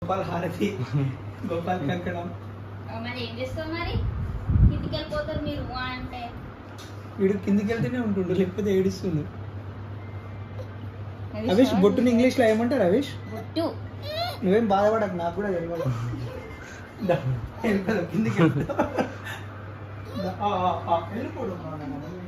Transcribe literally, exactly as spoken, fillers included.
గోపాల్ హారతి గోపాల్ కంకణం. మరి ఏం చేస్తావు మరి కిందికి వెళ్ళిపోతారు మీరు అంటే వీడు కిందికి వెళ్తేనే ఉంటుండు లేకపోతే ఏడుస్తుండు. రవేష్ బొట్టుని ఇంగ్లీష్ లో ఏమంటారు రవేష్? బొట్టు. నువ్వేం బాధపడకు నాకు కూడా తెలియదు. కిందికి వెళ్ళిపోవడం